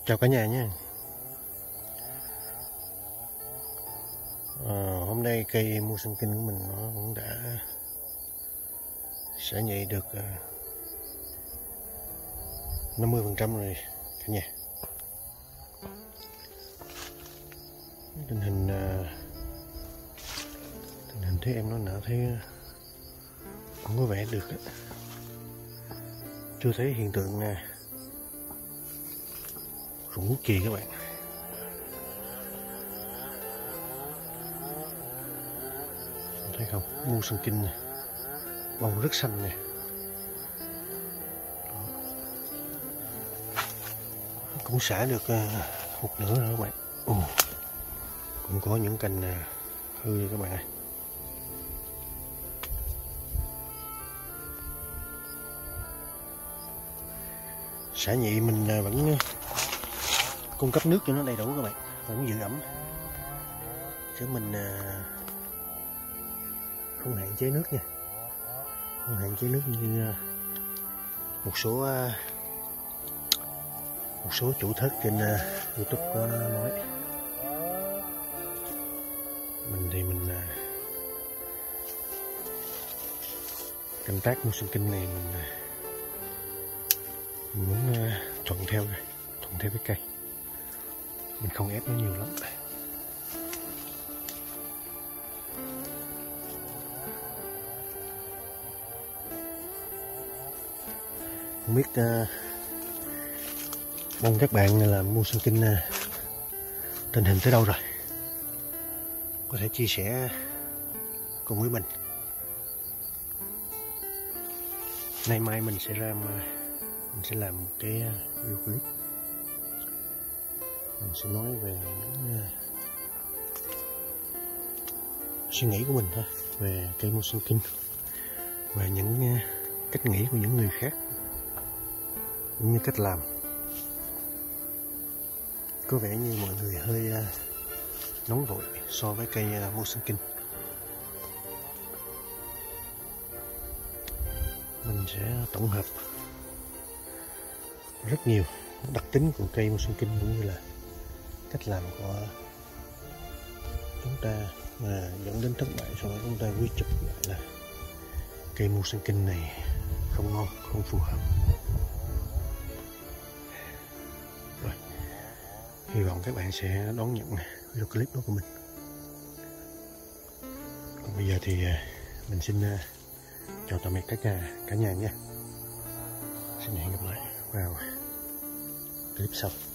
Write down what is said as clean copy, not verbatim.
Chào cả nhà nhé. Hôm nay cây mua sâm kinh của mình nó cũng đã sẽ nhị được 50% rồi cả nhà. Tình hình thấy em nó nở thấy cũng có vẻ được đó. Chưa thấy hiện tượng rụng bút chì các bạn. Thấy không, mua sâm kinh nè, bông rất xanh nè, cũng xả được một nửa rồi các bạn. Cũng có những cành hư các bạn ơi. Xả nhị mình vẫn cung cấp nước cho nó đầy đủ các bạn, vẫn giữ ẩm, chứ mình không hạn chế nước nha, không hạn chế nước như một số chủ thớt trên YouTube có nói. Mình thì mình canh tác mua sâm kinh này mình muốn thuận theo cái cây, mình không ép nó nhiều lắm. Không biết mong các bạn làm mua sâm kinh tình hình tới đâu rồi, có thể chia sẻ cùng với mình. Nay mai mình sẽ làm một cái video clip, mình sẽ nói về những suy nghĩ của mình thôi về cây mua sâm kinh và những cách nghĩ của những người khác cũng như cách làm. Có vẻ như mọi người hơi nóng vội so với cây mua sâm kinh. Mình sẽ tổng hợp rất nhiều đặc tính của cây mua sâm kinh cũng như là cách làm của chúng ta mà dẫn đến thất bại, sau đó chúng ta quy chụp lại là cây mua sâm kinh này không ngon, không phù hợp. Rồi, hy vọng các bạn sẽ đón nhận video clip đó của mình. Còn bây giờ thì mình xin chào tạm biệt cả nhà nha. Xin hẹn gặp lại vào clip sau.